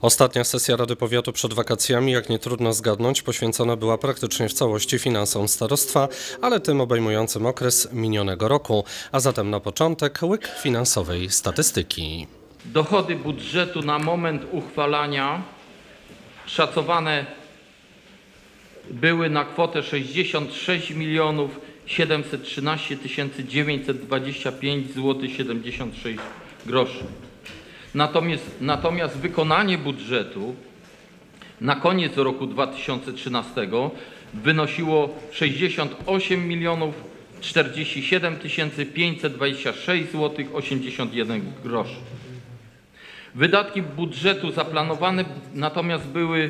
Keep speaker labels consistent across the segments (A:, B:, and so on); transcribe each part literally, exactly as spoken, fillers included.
A: Ostatnia sesja Rady Powiatu przed wakacjami, jak nie trudno zgadnąć, poświęcona była praktycznie w całości finansom starostwa, ale tym obejmującym okres minionego roku, a zatem na początek łyk finansowej statystyki.
B: Dochody budżetu na moment uchwalania szacowane były na kwotę sześćdziesiąt sześć milionów siedemset trzynaście tysięcy dziewięćset dwadzieścia pięć złotych siedemdziesiąt sześć groszy. Natomiast, natomiast wykonanie budżetu na koniec roku dwa tysiące trzynastego wynosiło sześćdziesiąt osiem milionów czterdzieści siedem tysięcy pięćset dwadzieścia sześć złotych osiemdziesiąt jeden groszy. Wydatki budżetu zaplanowane natomiast były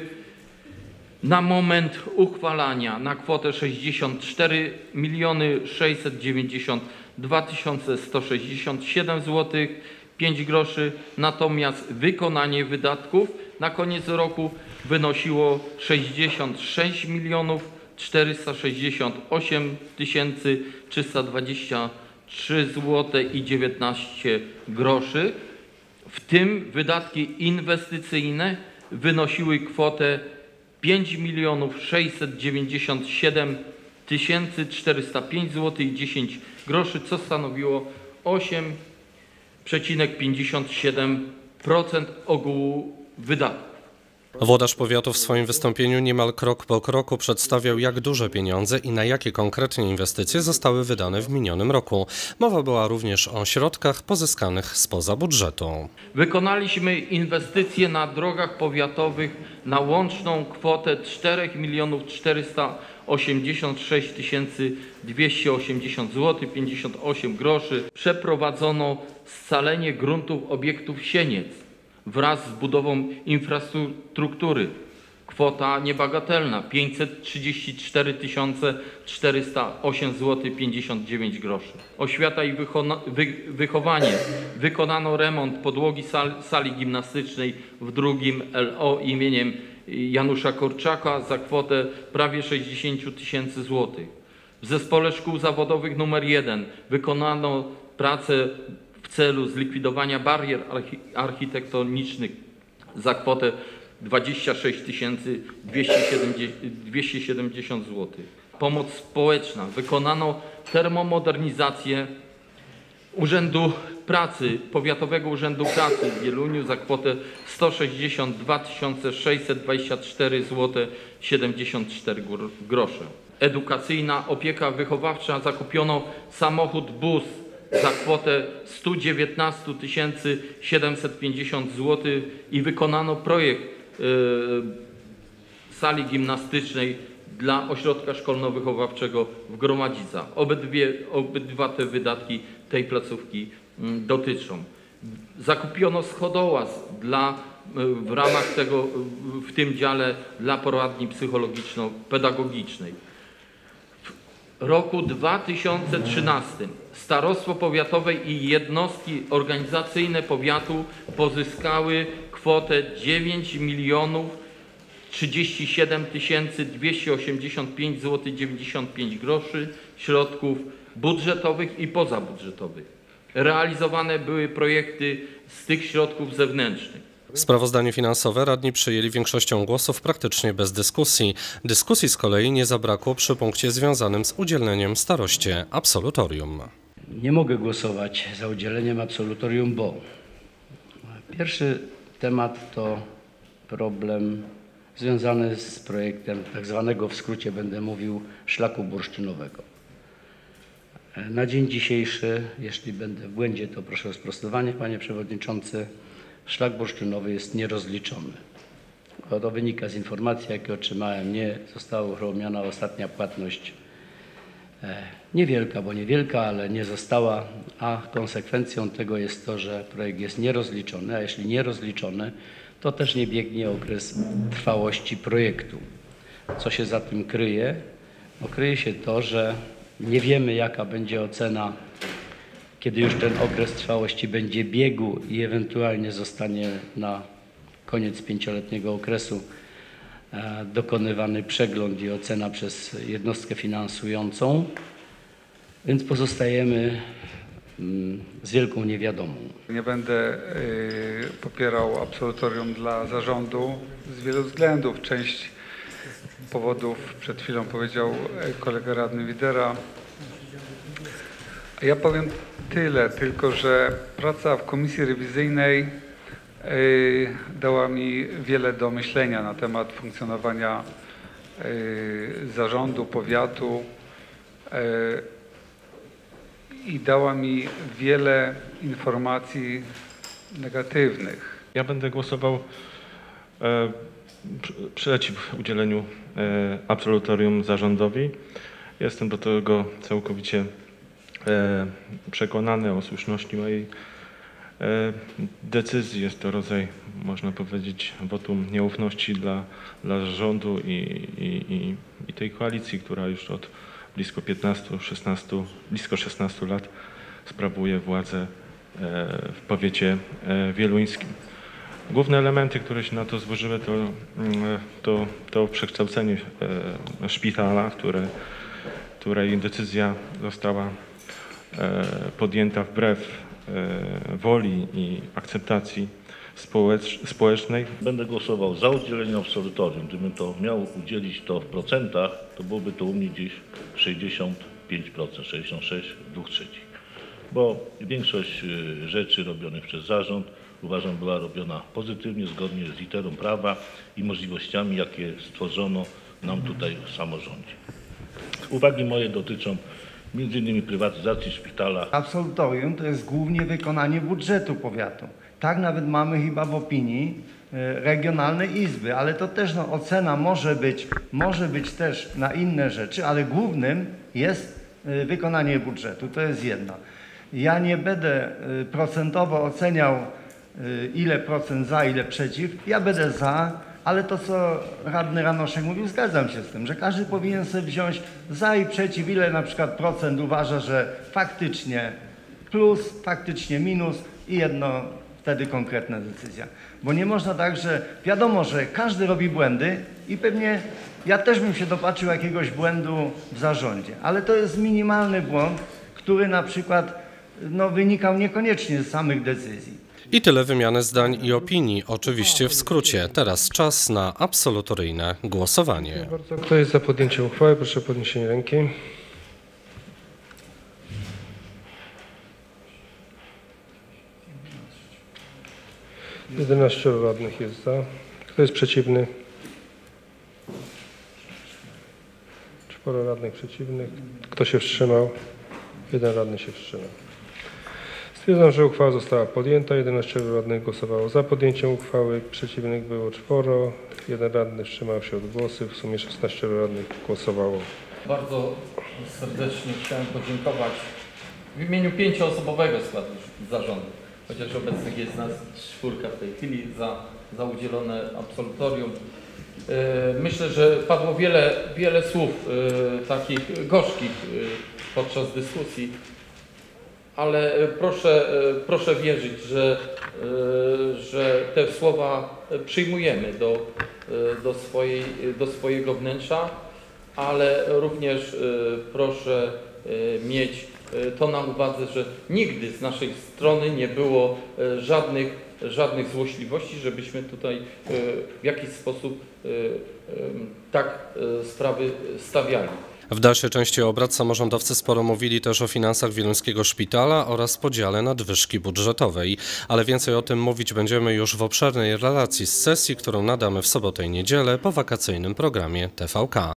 B: na moment uchwalania na kwotę sześćdziesiąt cztery miliony sześćset dziewięćdziesiąt dwa tysiące sto sześćdziesiąt siedem złotych pięć groszy, natomiast wykonanie wydatków na koniec roku wynosiło sześćdziesiąt sześć milionów czterysta sześćdziesiąt osiem tysięcy trzysta dwadzieścia trzy złotych dziewiętnaście groszy. W tym wydatki inwestycyjne wynosiły kwotę pięć milionów sześćset dziewięćdziesiąt siedem tysięcy czterysta pięć złotych dziesięć groszy, co stanowiło osiem przecinek pięćdziesiąt siedem procent ogółu wydatków.
A: Włodarz powiatu w swoim wystąpieniu niemal krok po kroku przedstawiał, jak duże pieniądze i na jakie konkretnie inwestycje zostały wydane w minionym roku. Mowa była również o środkach pozyskanych spoza budżetu.
B: Wykonaliśmy inwestycje na drogach powiatowych na łączną kwotę cztery miliony czterysta osiemdziesiąt sześć tysięcy dwieście osiemdziesiąt złotych pięćdziesiąt osiem groszy. Przeprowadzono scalenie gruntów obiektów Sieniec wraz z budową infrastruktury. Kwota niebagatelna pięćset trzydzieści cztery tysiące czterysta osiem złotych pięćdziesiąt dziewięć groszy. Oświata i wy wychowanie. Wykonano remont podłogi sal sali gimnastycznej w drugim L O imieniem Janusza Korczaka za kwotę prawie sześćdziesiąt tysięcy złotych. W Zespole Szkół Zawodowych numer jeden wykonano pracę w celu zlikwidowania barier architektonicznych za kwotę dwadzieścia sześć tysięcy dwieście siedemdziesiąt złotych. Pomoc społeczna. Wykonano termomodernizację Urzędu Pracy, Powiatowego Urzędu Pracy w Wieluniu za kwotę sto sześćdziesiąt dwa tysiące sześćset dwadzieścia cztery złotych siedemdziesiąt cztery grosze. Edukacyjna opieka wychowawcza. Zakupiono samochód bus za kwotę sto dziewiętnaście tysięcy siedemset pięćdziesiąt złotych i wykonano projekt yy, sali gimnastycznej dla ośrodka szkolno-wychowawczego w Gromadzicach. Obydwie, obydwa te wydatki tej placówki yy, dotyczą. Zakupiono schodołaz dla, yy, w ramach tego, yy, w tym dziale dla poradni psychologiczno-pedagogicznej. W roku dwa tysiące trzynastym starostwo powiatowe i jednostki organizacyjne powiatu pozyskały kwotę dziewięć milionów trzydzieści siedem tysięcy dwieście osiemdziesiąt pięć złotych dziewięćdziesiąt pięć groszy środków budżetowych i pozabudżetowych. Realizowane były projekty z tych środków zewnętrznych.
A: Sprawozdanie finansowe radni przyjęli większością głosów praktycznie bez dyskusji. Dyskusji z kolei nie zabrakło przy punkcie związanym z udzieleniem staroście absolutorium.
C: Nie mogę głosować za udzieleniem absolutorium, bo pierwszy temat to problem związany z projektem tak zwanego, w skrócie będę mówił, szlaku bursztynowego. Na dzień dzisiejszy, jeśli będę w błędzie, to proszę o sprostowanie, panie przewodniczący, szlak bursztynowy jest nierozliczony. To wynika z informacji, jakie otrzymałem. Nie została uruchomiona ostatnia płatność. Niewielka, bo niewielka, ale nie została, a konsekwencją tego jest to, że projekt jest nierozliczony, a jeśli nierozliczony, to też nie biegnie okres trwałości projektu. Co się za tym kryje? No, kryje się to, że nie wiemy, jaka będzie ocena, kiedy już ten okres trwałości będzie biegł i ewentualnie zostanie na koniec pięcioletniego okresu dokonywany przegląd i ocena przez jednostkę finansującą. Więc pozostajemy z wielką niewiadomą.
D: Nie będę y, popierał absolutorium dla zarządu z wielu względów. Część powodów przed chwilą powiedział kolega radny Widera. Ja powiem tyle, tylko że praca w komisji rewizyjnej y, dała mi wiele do myślenia na temat funkcjonowania y, zarządu, powiatu. Y, I dała mi wiele informacji negatywnych.
E: Ja będę głosował e, przeciw udzieleniu e, absolutorium zarządowi. Jestem do tego całkowicie e, przekonany o słuszności mojej e, decyzji. Jest to rodzaj, można powiedzieć, wotum nieufności dla, dla rządu i, i, i, i tej koalicji, która już od blisko piętnastu, szesnastu, blisko szesnastu lat sprawuje władzę w powiecie wieluńskim. Główne elementy, które się na to złożyły, to, to, to przekształcenie szpitala, które, której decyzja została podjęta wbrew woli i akceptacji społecz, społecznej.
F: Będę głosował za udzieleniem absolutorium. Gdybym to miał udzielić to w procentach, to byłoby to u mnie gdzieś sześćdziesiąt pięć procent, sześćdziesiąt sześć procent, dwie trzecie. Bo większość rzeczy robionych przez zarząd, uważam, była robiona pozytywnie, zgodnie z literą prawa i możliwościami, jakie stworzono nam tutaj w samorządzie. Uwagi moje dotyczą między innymi prywatyzacji szpitala.
G: Absolutorium to jest głównie wykonanie budżetu powiatu. Tak nawet mamy chyba w opinii regionalnej izby, ale to też no, ocena może być, może być też na inne rzeczy, ale głównym jest wykonanie budżetu. To jest jedna. Ja nie będę procentowo oceniał, ile procent za, ile przeciw. Ja będę za, ale to, co radny Ranoszek mówił, zgadzam się z tym, że każdy powinien sobie wziąć za i przeciw, ile na przykład procent uważa, że faktycznie plus, faktycznie minus i jedno wtedy konkretna decyzja. Bo nie można tak, że wiadomo, że każdy robi błędy i pewnie ja też bym się dopatrzył jakiegoś błędu w zarządzie, ale to jest minimalny błąd, który na przykład no, wynikał niekoniecznie z samych decyzji.
A: I tyle wymiany zdań i opinii, oczywiście w skrócie. Teraz czas na absolutoryjne głosowanie.
H: Bardzo. Kto jest za podjęciem uchwały? Proszę o podniesienie ręki. jedenaścioro radnych jest za. Kto jest przeciwny? Czworo radnych przeciwnych. Kto się wstrzymał? Jeden radny się wstrzymał. Stwierdzam, że uchwała została podjęta. jedenaścioro radnych głosowało za podjęciem uchwały. Przeciwnych było czworo. Jeden radny wstrzymał się od głosu. W sumie szesnaścioro radnych głosowało.
B: Bardzo serdecznie chciałem podziękować w imieniu pięcioosobowego składu zarządu, chociaż obecnych jest nas czwórka w tej chwili, za, za udzielone absolutorium. Myślę, że padło wiele, wiele słów takich gorzkich podczas dyskusji, ale proszę, proszę wierzyć, że, że te słowa przyjmujemy do, do, swojej, do swojego wnętrza, ale również proszę mieć to na uwadze, że nigdy z naszej strony nie było żadnych, żadnych złośliwości, żebyśmy tutaj w jakiś sposób tak sprawy stawiali.
A: W dalszej części obrad samorządowcy sporo mówili też o finansach wieluńskiego szpitala oraz podziale nadwyżki budżetowej. Ale więcej o tym mówić będziemy już w obszernej relacji z sesji, którą nadamy w sobotę i niedzielę po wakacyjnym programie T V K.